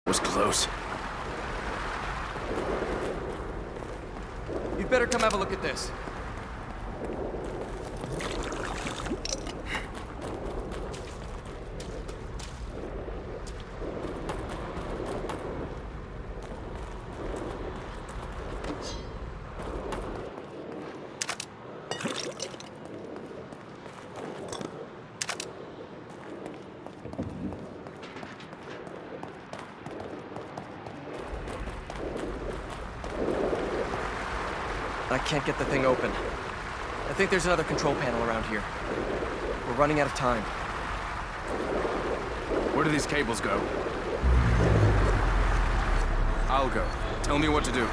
Was close. You'd better come have a look at this. I can't get the thing open. I think there's another control panel around here. We're running out of time. Where do these cables go? I'll go. Tell me what to do.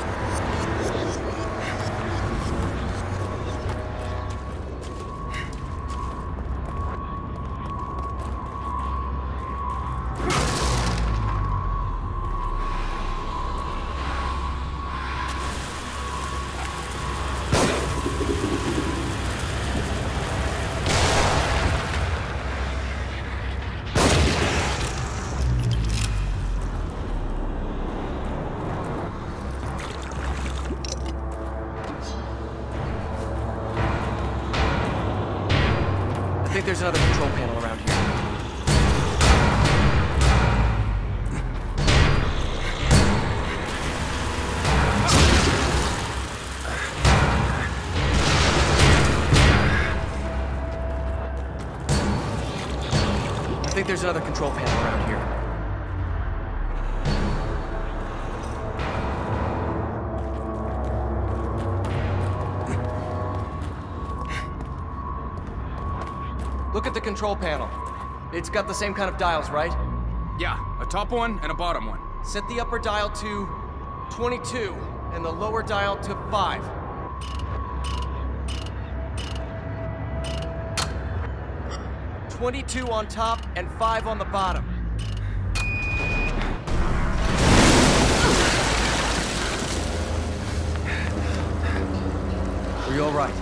I think there's another control panel around here. I think there's another control panel around here. Look at the control panel. It's got the same kind of dials, right? Yeah, a top one and a bottom one. Set the upper dial to 22 and the lower dial to 5. "22 on top and 5 on the bottom. Are you all right?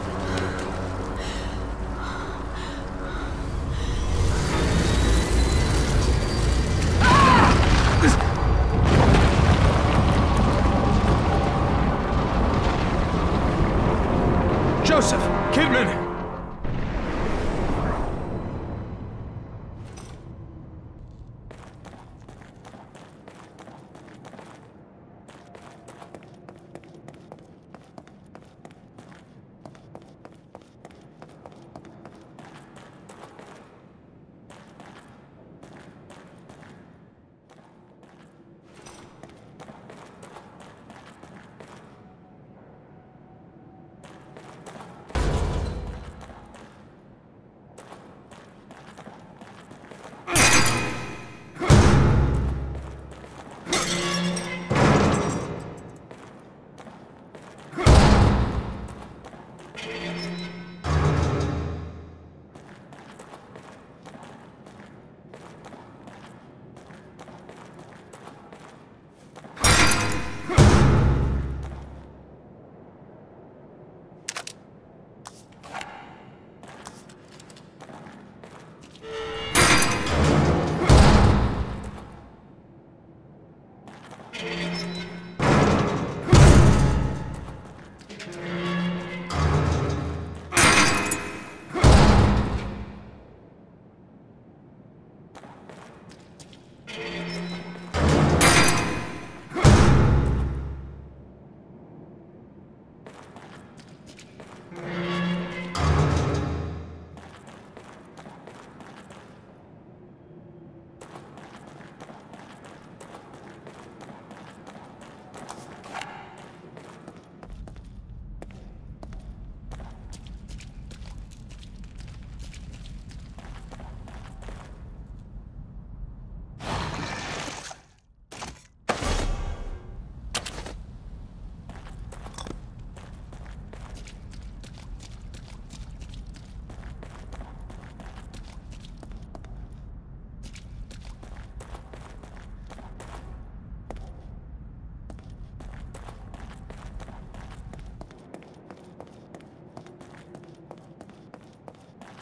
Joseph! Kidman!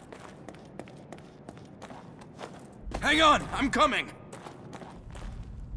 Hang on! I'm coming!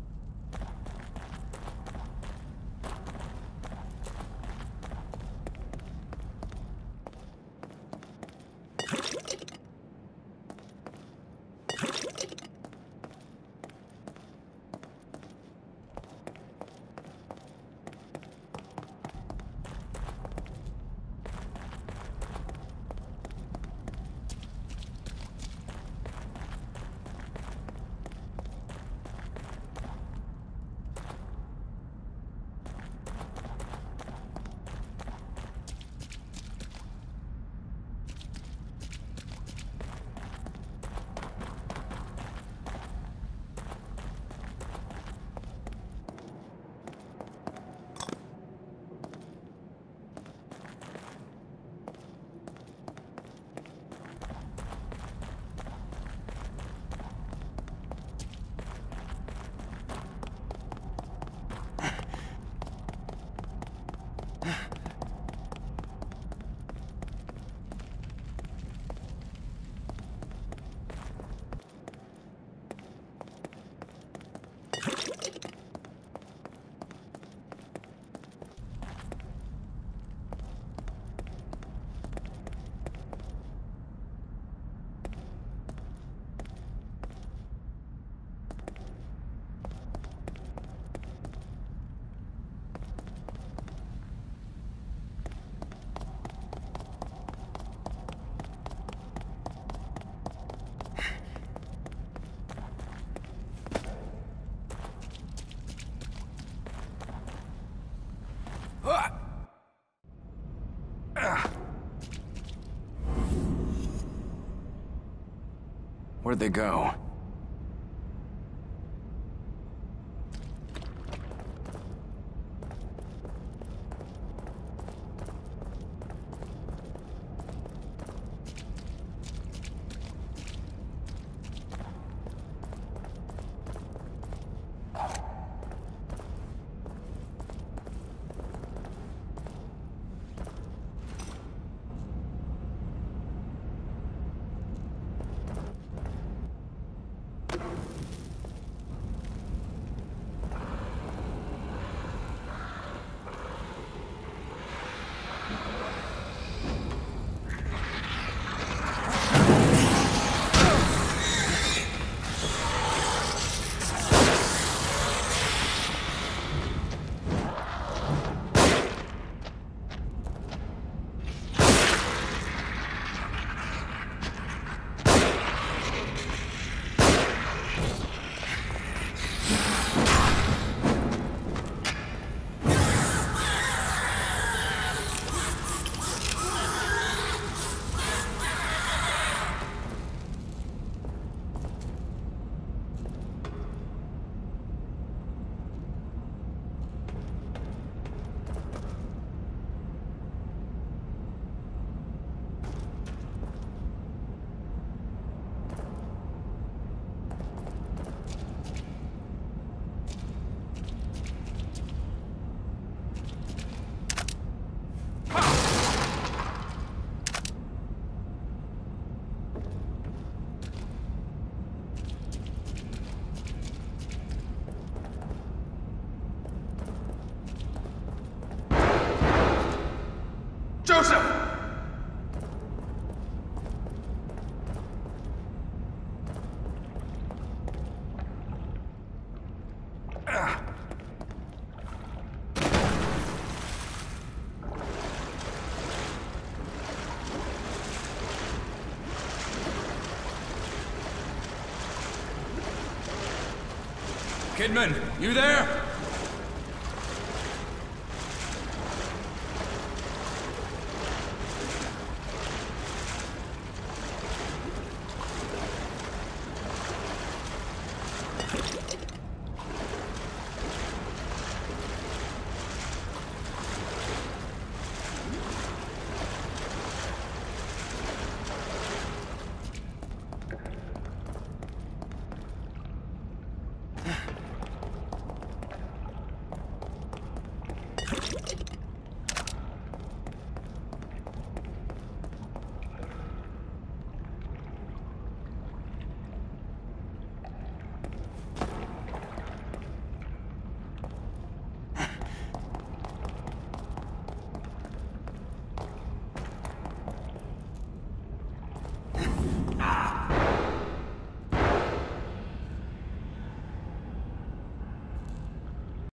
Where'd they go? Joseph! Kidman, you there?